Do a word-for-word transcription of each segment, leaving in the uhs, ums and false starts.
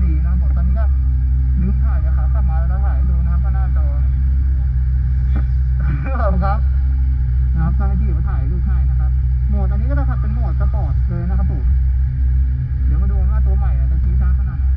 รีนะครับผมตอนนี้ก็ลืมถ่ายนะครับกลับมาแล้วถ่ายดูนะครับก็หน้าจอครับนะครับก็ให้พี่เขาถ่ายรูปให้นะครับโหมดอันนี้ก็จะขับเป็นโหมดสปอร์ตเลยนะครับผมเดี๋ยวมาดูว่าตัวใหม่จะชี้ช้าขนาดไหน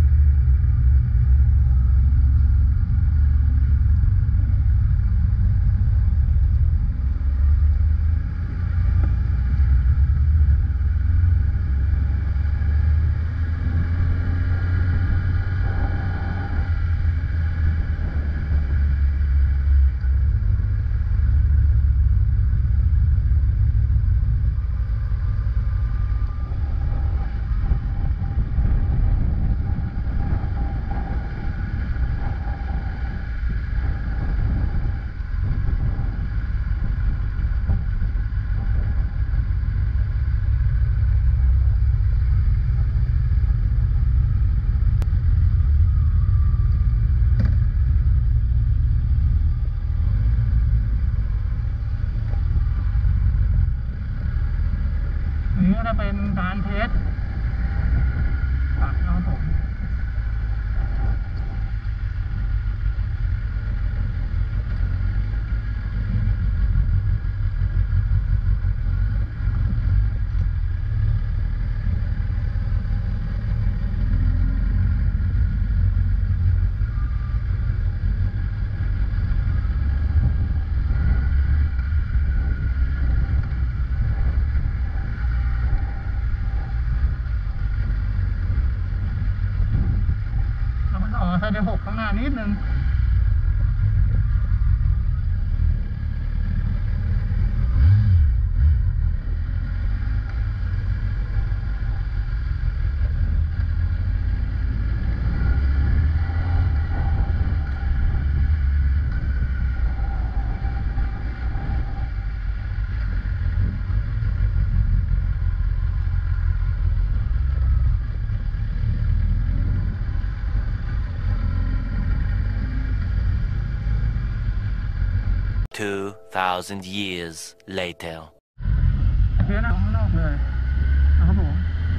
นี้ก็จะเป็นการเทสปักนะครับผมใส่เดี๋ยวหกข้างหน้านิดนึง two thousand years later เทียนข้างนอกเลยนะครับผม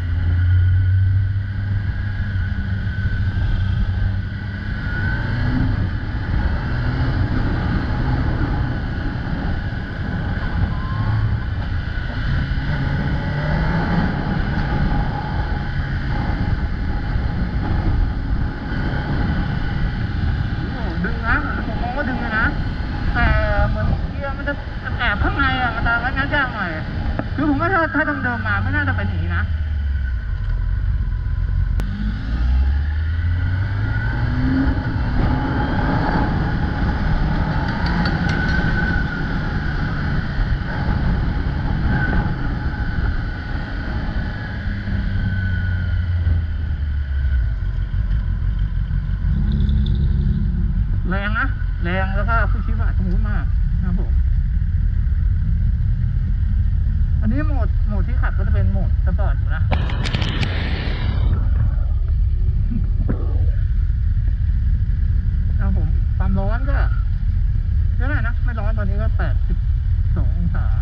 ดึงนะผมมองว่าดึงเลยนะแต่เหมือนเกียร์มันจะแอบข้างในอ่ะมันจะงั้นยากหน่อยคือผมว่าถ้าถ้าเดิมๆมาไม่น่าจะเป็นอย่างนี้นะแรงนะแรงแล้วก็ผู้ชี้ว่าสมูทมากนะครับผมอันนี้โหมดโหมดที่ขับก็จะเป็นโหมดสปอร์ตอยู่นะนะครับผมความร้อนก็เท่าไหร่นะไม่ร้อนตอนนี้ก็แปดสิบสององศา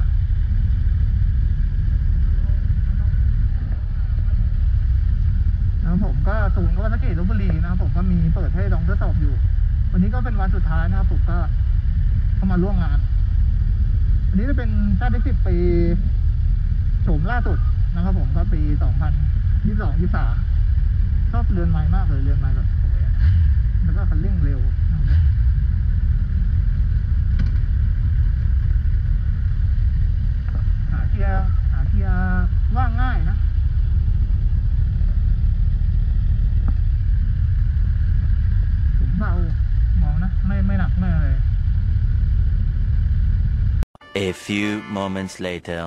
นะครับผมก็ศูนย์ก็วัดสังเกตลพบุรีนะครับผมก็มีเปิดให้ลองทดสอบอยู่วันนี้ก็เป็นวันสุดท้ายนะครับผมก็เข้ามาร่วมงานอันนี้จะเป็นชาติสิบปีโฉมล่าสุดนะครับผมก็ปีสองพันยี่สิบสองยี่สิบสามชอบเรือนไม้มากเลยเรือนไม้แบบสวยแล้วก็คันเร่งเร็วนะครับหาเกียร์หาเกียร์ว่างง่ายนะผมเบามองนะไม่ไม่หนักไม่อะไร A few moments later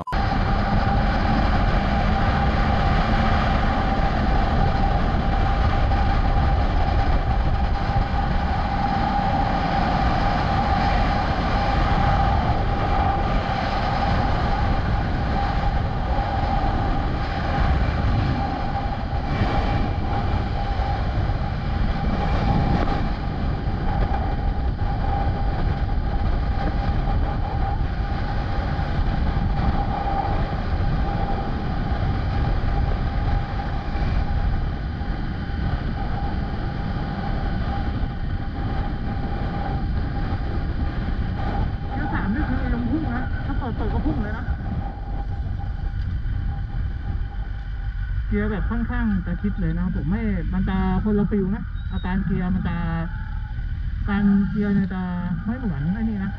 ร์แบบค่อนข้างจะคิดเลยนะครับผมไม่มันจะคนละฟิลนะอาการเกียร์มันจะการเกียร์เนี่ยจะไม่เหมือนไอ้นี่นะ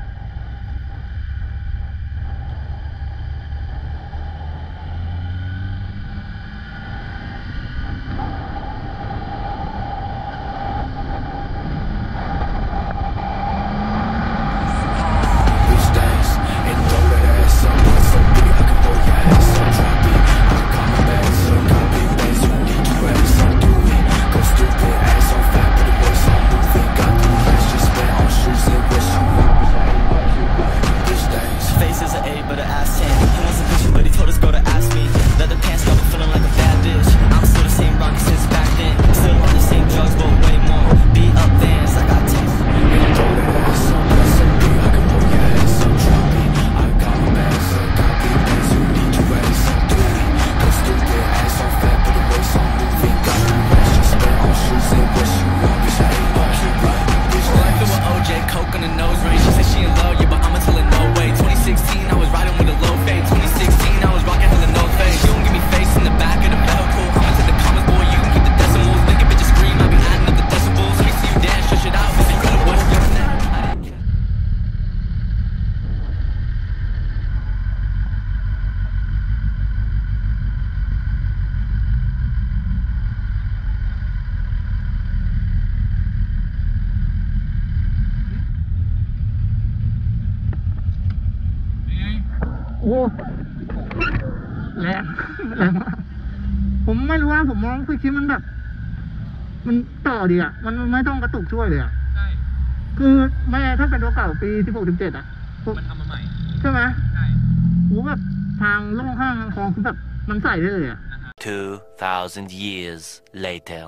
โอ้แรงแรงมากผมไม่รู้ว่าผมมองคือคิดมันแบบมันต่อดีอ่ะมันไม่ต้องกระตุกช่วยเลยอ่ะใช่คือไม่ถ้าเป็นตัวเก่าปีสิบหกสิบเจ็ดอ่ะมันทำมาใหม่ใช่ไหมใช่โอ้แบบทางโล่งข้างคลองคือแบบมันใส่ได้เลยอ่ะ two thousand years later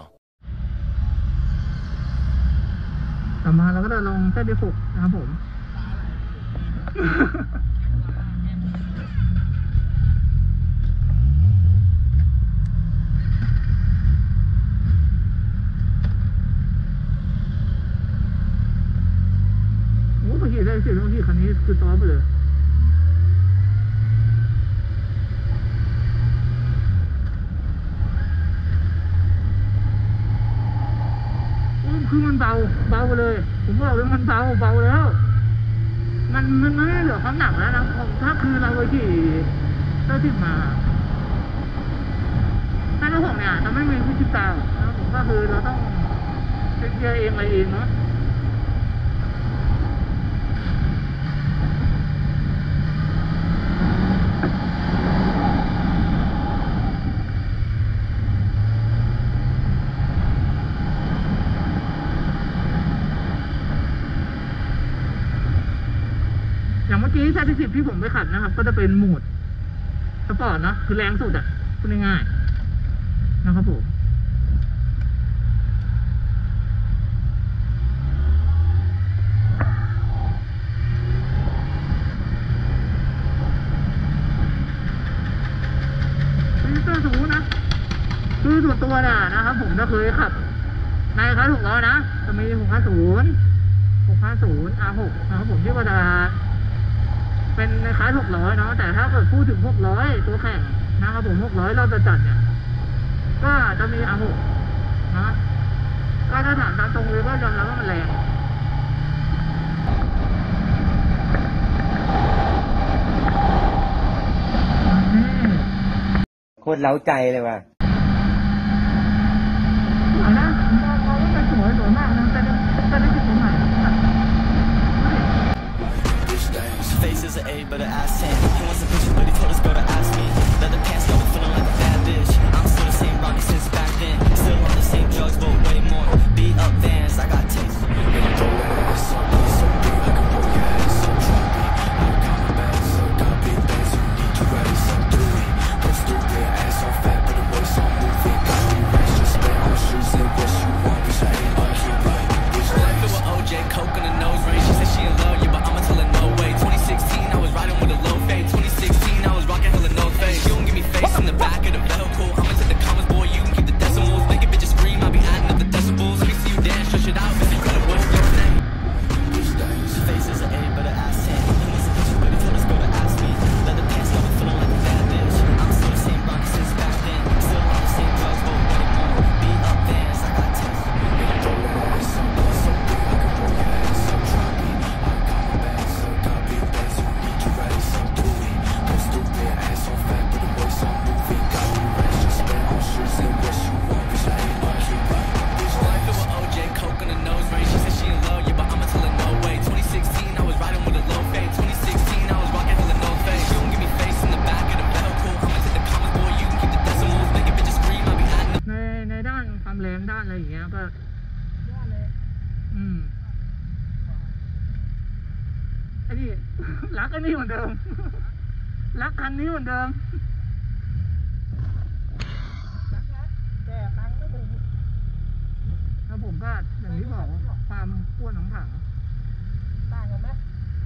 ต่อมาเราก็จะลงเส้นที่หกนะครับผมขี่ได้สิบนาทีคันนี้คือซ้อมไปเลยคือมันเบาเบาไปเลยผมบอกเลยมันเบาเบาแล้วมันมันไม่ได้เหลือความหนักแล้วนะถ้าคือเราไปขี่ได้สิบมาถ้าเราหกเนี่ยจะไม่มีพิชิตตาแล้วผมก็คือเราต้องเช็คเกียร์เองอะไรเองเนาะอย่างเมื่อกี้แซดสิบที่ผมไปขับนะครับก็จะเป็นโหมดสปอร์ตนะคือแรงสุดอ่ะพูดง่ายๆนะครับผมฟิลเตอร์สูงนะคือส่วนตัวน่ะนะครับผมจะเคยขับในคลาสหกล้อนะจะมีหกห้าศูนย์หกห้าศูนย์ อาร์ หก นะครับผมที่ว่าจะเป็นในคลาสหกร้อยเนาะแต่ถ้าเกิดพูดถึงหกร้อยตัวแข่งนะครับผมหกร้อยเราจะจัดเนี่ยก็จะมี อาร์ หก นะก็ถ้าถามตามตรงเลยก็ยอมรับว่ามันแรงโคตรเล้าใจเลยว่ะสวยนะผมมองว่ามันสวยสวยมากนะแต่แต่ได้จุดตรงไหน Face is an A, but an ass ten. He wants a picture, but he told us go to ask me. Leather pants got me feeling like a bad bitch. I'm still the same Ronnie since back then. Still on the same drugs, but way more. Beat up Vans, I got taste. รงด้านอะไรอย่างเงี้ยก็อืมไอ้นี่ รักไอ้นี่เหมือนเดิม รักคันนี้เหมือนเดิมแต่ตังไม่ถึงแล้วผมก็อย่างที่บอกความอ้วนของถังต่างกันไหม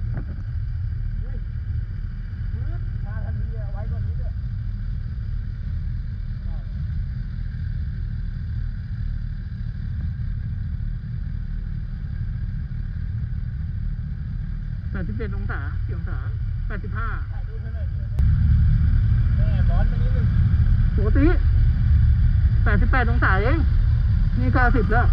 มาทันทีไว้ก่อนนี้ด้วยแปดสิบเจ็ดองศากี่องศาแปดสิบห้าแม่ร้อนไปนิดนึงปกติแปดสิบแปดองศาเองนี่เก้าสิบแล้ว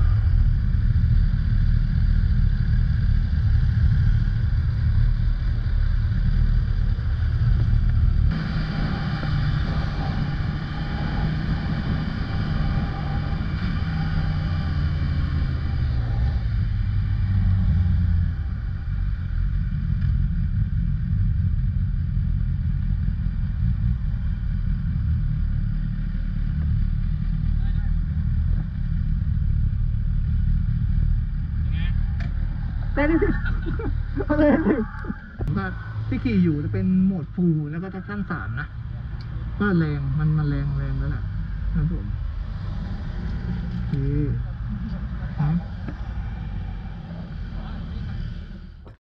ได้ดิเอาเลยดิผมก็ที่ขี่อยู่จะเป็นโหมดฟูลแล้วก็ทักชั่นสามนะก็แรงมันมันแรงแรงแล้วแหละนะครับผมโอเค